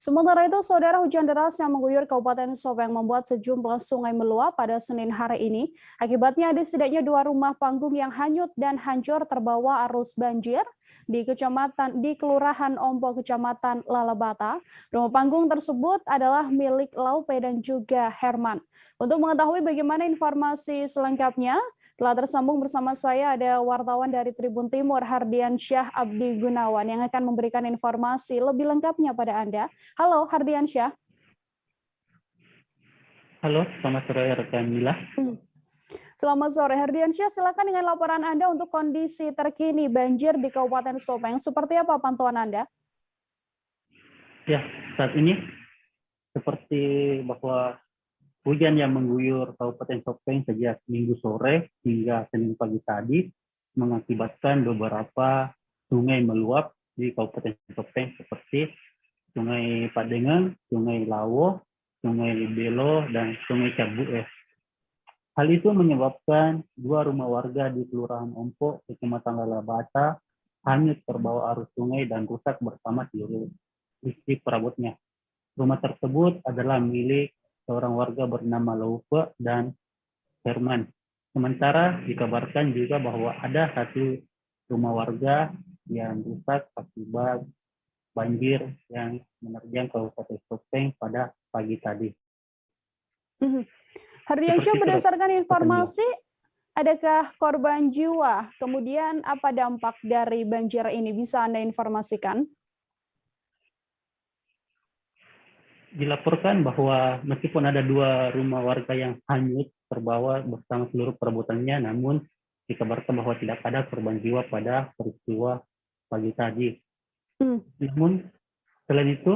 Sementara itu, saudara, hujan deras yang mengguyur Kabupaten Sopeng membuat sejumlah sungai meluap pada Senin hari ini. Akibatnya ada setidaknya 2 rumah panggung yang hanyut dan hancur terbawa arus banjir di Kelurahan Ombo, Kecamatan Lalabata. Rumah panggung tersebut adalah milik Laupe dan juga Herman. Untuk mengetahui bagaimana informasi selengkapnya, telah tersambung bersama saya ada wartawan dari Tribun Timur, Hardiansyah Abdi Gunawan, yang akan memberikan informasi lebih lengkapnya pada Anda. Halo, Hardiansyah. Halo, selamat sore rekan Mila. Selamat sore, Hardiansyah. Silakan dengan laporan Anda untuk kondisi terkini banjir di Kabupaten Sopeng. Seperti apa pantauan Anda? Ya, saat ini seperti bahwa hujan yang mengguyur Kabupaten Sopeng sejak Minggu sore hingga Senin pagi tadi mengakibatkan beberapa sungai meluap di Kabupaten Sopeng seperti Sungai Padengan, Sungai Lawo, Sungai Belo, dan Sungai Cabu. Hal itu menyebabkan 2 rumah warga di Kelurahan Ompo, Kecamatan Lalabata, hanyut terbawa arus sungai dan rusak bersama seluruh listrik perabotnya. Rumah tersebut adalah milik seorang warga bernama Laupe dan Herman. Sementara dikabarkan juga bahwa ada 1 rumah warga yang rusak akibat banjir yang menerjang Kabupaten Sopeng pada pagi tadi. Hardiansyah, berdasarkan informasi, adakah korban jiwa? Kemudian apa dampak dari banjir ini? Bisa Anda informasikan? Dilaporkan bahwa meskipun ada 2 rumah warga yang hanyut terbawa bersama seluruh perabotannya, namun dikabarkan bahwa tidak ada korban jiwa pada peristiwa pagi tadi. Namun selain itu,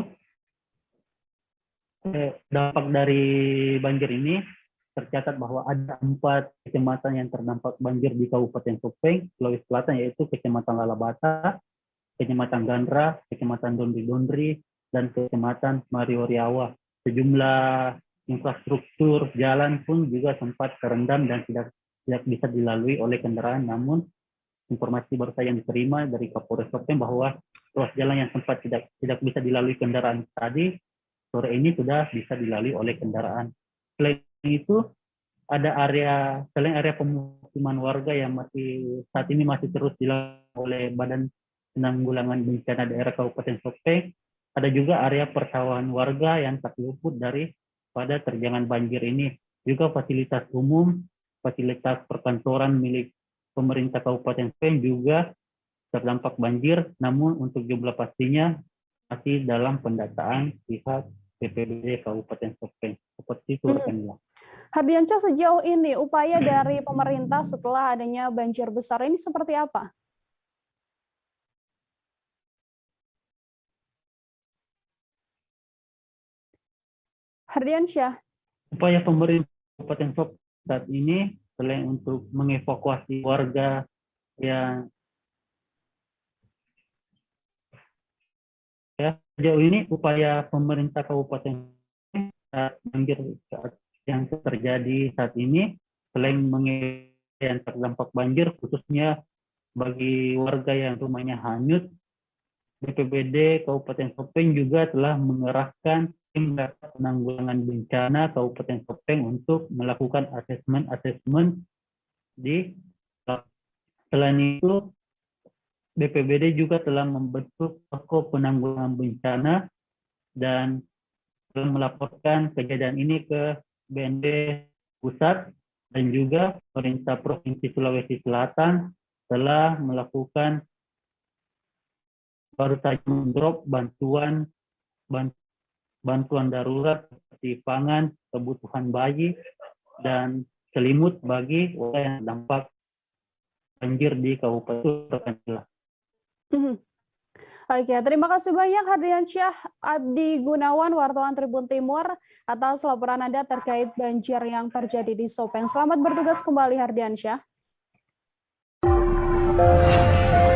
dampak dari banjir ini tercatat bahwa ada 4 kecamatan yang terdampak banjir di Kabupaten Sopeng, Sulawesi Selatan, yaitu Kecamatan Lalabata, Kecamatan Gandra, Kecamatan Dondri-Dondri, dan Kecamatan Marioriawa. Sejumlah infrastruktur jalan pun juga sempat terendam dan tidak bisa dilalui oleh kendaraan. Namun informasi baru saja yang diterima dari Kapolres Sopeng bahwa ruas jalan yang sempat tidak bisa dilalui kendaraan tadi, sore ini sudah bisa dilalui oleh kendaraan. Selain itu, ada selain area pemukiman warga yang saat ini masih terus dilalui oleh Badan Penanggulangan Bencana Daerah Kabupaten Sopeng, ada juga area persawahan warga yang tak luput pada terjangan banjir ini. Juga fasilitas umum, fasilitas perkantoran milik pemerintah Kabupaten Sopeng juga terdampak banjir, namun untuk jumlah pastinya masih dalam pendataan pihak BPBD Kabupaten Sopeng. Seperti itu, rekan Mila. Hardiansyah, sejauh ini upaya dari pemerintah setelah adanya banjir besar ini seperti apa? Hardiansyah. Upaya pemerintah Kabupaten Sopeng saat ini selain untuk mengevakuasi warga yang sejauh ini upaya pemerintah Kabupaten saat banjir yang terjadi saat ini, selain yang terdampak banjir khususnya bagi warga yang rumahnya hanyut, BPBD Kabupaten Sopeng juga telah mengerahkan tim penanggulangan bencana Kabupaten Sopeng untuk melakukan asesmen di. Selain itu, BPBD juga telah membentuk posko penanggulangan bencana dan telah melaporkan kejadian ini ke BND Pusat, dan juga pemerintah Provinsi Sulawesi Selatan telah melakukan baru saja mendrop bantuan darurat seperti pangan, kebutuhan bayi, dan selimut bagi warga yang terdampak banjir di Kabupaten. Oke, terima kasih banyak Hardiansyah Abdi Gunawan, wartawan Tribun Timur, atas laporan Anda terkait banjir yang terjadi di Sopeng. Selamat bertugas kembali, Hardiansyah.